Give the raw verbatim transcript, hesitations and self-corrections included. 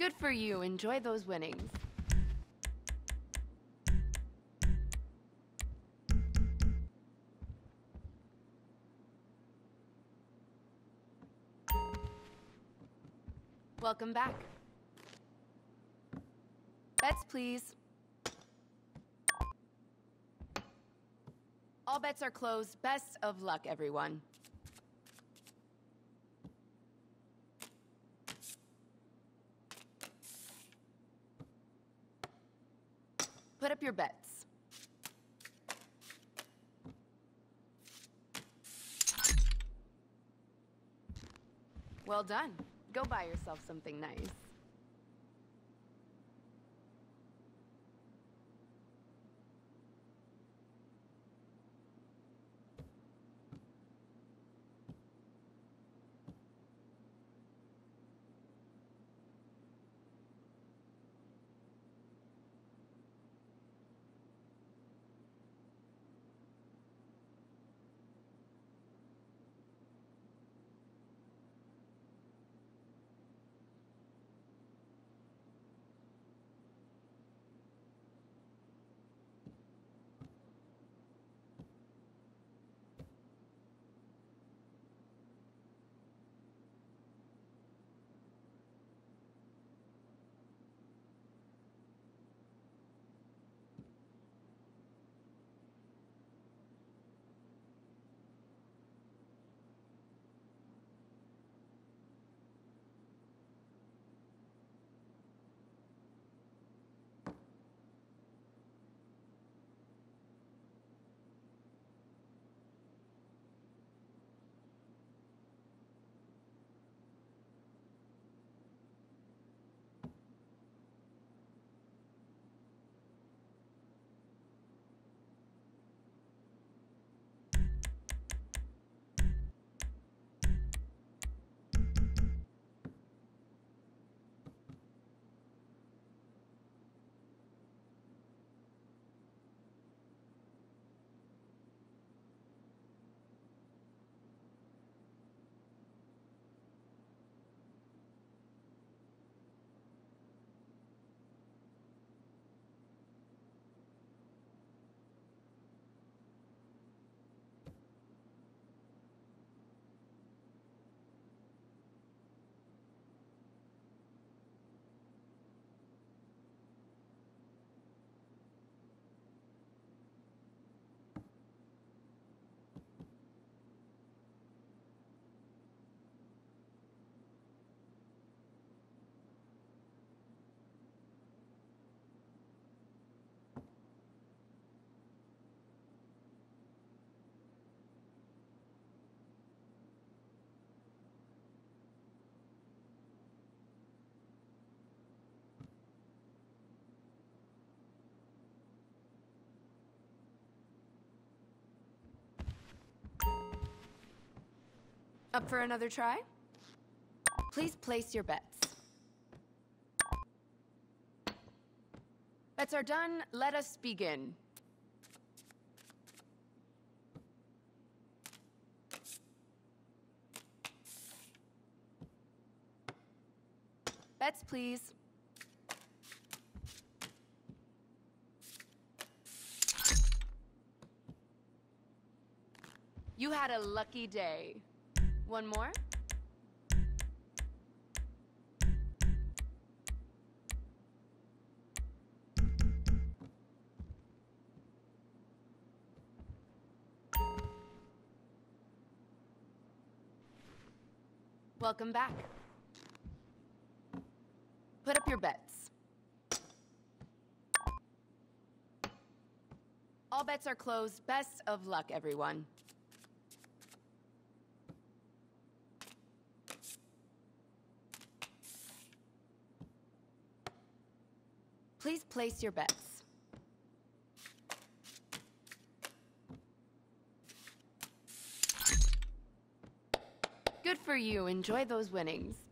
Good for you. Enjoy those winnings. Welcome back. Bets, please. All bets are closed. Best of luck, everyone. Put up your bets. Well done. Go buy yourself something nice. Up for another try? Please place your bets. Bets are done. Let us begin. Bets, please. You had a lucky day. One more? Welcome back. Put up your bets. All bets are closed. Best of luck, everyone. Please place your bets. Good for you. Enjoy those winnings.